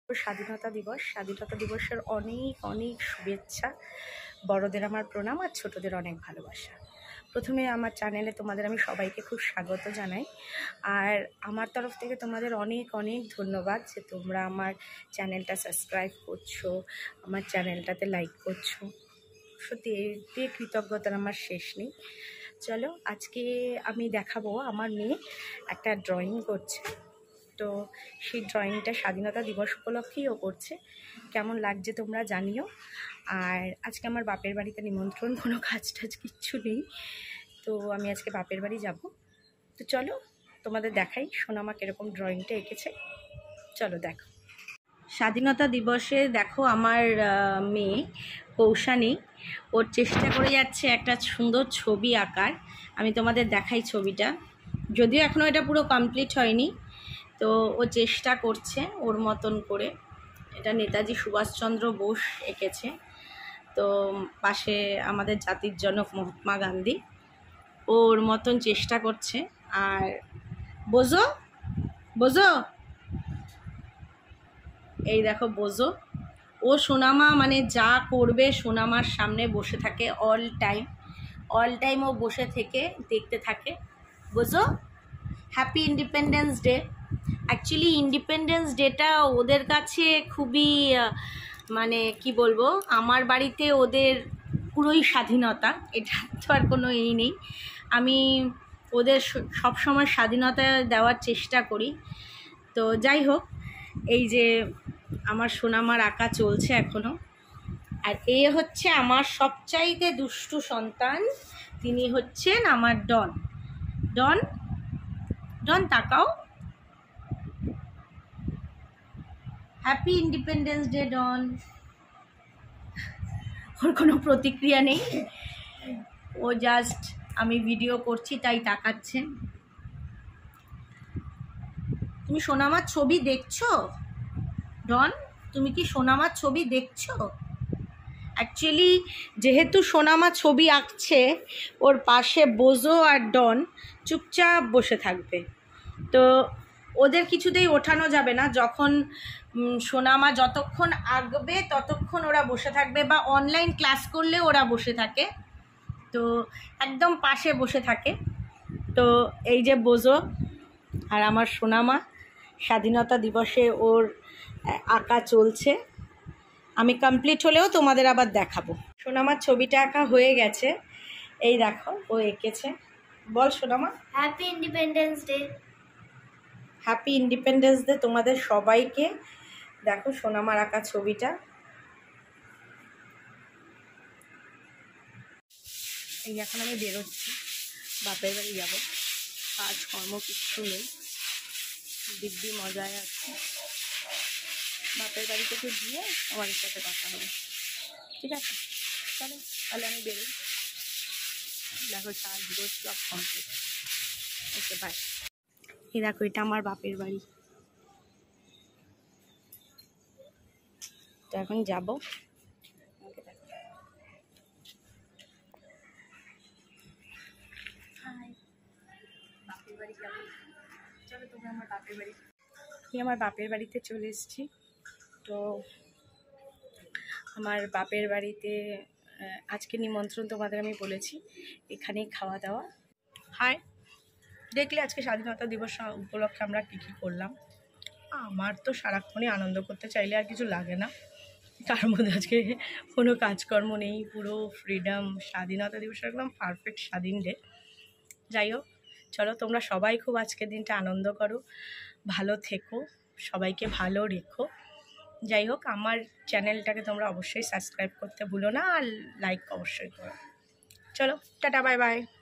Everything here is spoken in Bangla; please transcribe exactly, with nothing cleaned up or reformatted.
স্বাধীনতা দিবস স্বাধীনতা দিবসের অনেক অনেক শুভেচ্ছা। বড়দের আমার প্রণাম আর ছোটদের অনেক ভালোবাসা। প্রথমে আমার চ্যানেলে তোমাদের আমি সবাইকে খুব স্বাগত জানাই, আর আমার তরফ থেকে তোমাদের অনেক অনেক ধন্যবাদ যে তোমরা আমার চ্যানেলটা সাবস্ক্রাইব করছো, আমার চ্যানেলটাতে লাইক করছো। সত্যি এতে কৃতজ্ঞতার আমার শেষ নেই। চলো আজকে আমি দেখাবো আমার মেয়ে একটা ড্রয়িং করছে, তো সেই ড্রয়িংটা স্বাধীনতা দিবস উপলক্ষেই ও করছে। কেমন লাগছে তোমরা জানিও। আর আজকে আমার বাপের বাড়িতে নিমন্ত্রণ, কোনো কাজ টাজ কিচ্ছু নেই, তো আমি আজকে বাপের বাড়ি যাব। তো চলো তোমাদের দেখাই সোনামা কীরকম ড্রয়িংটা এঁকেছে। চলো দেখো। স্বাধীনতা দিবসে দেখো আমার মেয়ে কৌশানী ওর চেষ্টা করে যাচ্ছে একটা সুন্দর ছবি আঁকার। আমি তোমাদের দেখাই ছবিটা, যদিও এখনও এটা পুরো কমপ্লিট হয়নি, তো ও চেষ্টা করছে ওর মতন করে। এটা নেতাজি সুভাষচন্দ্র বোস এঁকেছে, তো পাশে আমাদের জাতির জনক মহাত্মা গান্ধী। ওর মতন চেষ্টা করছে। আর বোঝো বোঝো এই দেখো বোঝো, ও সোনামা মানে যা করবে সোনামার সামনে বসে থাকে অল টাইম অল টাইম ও বসে থেকে দেখতে থাকে। বোঝো, happy independence day. Actually independence ডেটা ওদের কাছে খুবই মানে কি বলবো, আমার বাড়িতে ওদের পুরোই স্বাধীনতা, এটা তো আর কোনো এই নেই। আমি ওদের সবসময় স্বাধীনতা দেওয়ার চেষ্টা করি। তো যাই হোক, এই যে আমার সোনামার আঁকা চলছে এখনও। আর এ হচ্ছে আমার সবচাইতে দুষ্টু সন্তান, তিনি হচ্ছেন আমার ডন। ডন ডন তাকাও। Happy independence day Don. ওর কোনো প্রতিক্রিয়া নেই, ও জাস্ট আমি ভিডিও করছি তাই তাকাচ্ছে। তুমি সোনামার ছবি দেখছো ডন? তুমি কি সোনামার ছবি দেখছো? অ্যাকচুয়ালি যেহেতু সোনামা ছবি আঁকছে, ওর পাশে বোঝো আর ডন চুপচাপ বসে থাকবে। তো ওদের কিছুতেই ওঠানো যাবে না। যখন সোনামা যতক্ষণ আঁকবে ততক্ষণ ওরা বসে থাকবে, বা অনলাইন ক্লাস করলে ওরা বসে থাকে, তো একদম পাশে বসে থাকে। তো এই যে বোঝো আর আমার সোনামা, স্বাধীনতা দিবসে ওর আঁকা চলছে। আমি কমপ্লিট হলেও তোমাদের আবার দেখাবো। সোনামার ছবিটা আঁকা হয়ে গেছে, এই দেখো ও এঁকেছে। বল সোনামা। Happy independence day. Happy independence day তোমাদের সবাইকে। দেখো সোনামার আঁকা ছবিটা। এই এখন আমি বেরোচ্ছি, বাপের বাড়ি যাব। কাজকর্ম কিচ্ছু নেই, দিব্যি মজায় আছে। বাপের বাড়ি থেকে গিয়ে আমার সাথে কথা হবে, ঠিক আছে? চলো তাহলে আমি বেরোই। দেখো চার রোজ সব কমপ্লিট। Okay bye. এই দেখো এটা আমার বাপের বাড়ি, তো এখন যাবো। বাপের বাড়ি যাবো, চলো তোমরা আমার বাপের বাড়ি। আমি আমার বাপের বাড়িতে চলে এসেছি। তো আমার বাপের বাড়িতে আজকে নিমন্ত্রণ তোমাদের আমি বলেছি, এখানেই খাওয়া দাওয়া। হাই, দেখলে আজকে স্বাধীনতা দিবস উপলক্ষে আমরা কী কী করলাম। আমার তো সারাক্ষণই আনন্দ করতে চাইলে আর কিছু লাগে না, তার মধ্যে আজকে কোনো কাজকর্ম নেই, পুরো ফ্রিডম। স্বাধীনতা দিবস একদম পারফেক্ট স্বাধীন ডে। যাই হোক, চলো তোমরা সবাই খুব আজকের দিনটা আনন্দ করো, ভালো থেকো, সবাইকে ভালো রেখো। যাই হোক, আমার চ্যানেলটাকে তোমরা অবশ্যই সাবস্ক্রাইব করতে ভুলো না, আর লাইক অবশ্যই করো। চলো টাটা, বাই বাই।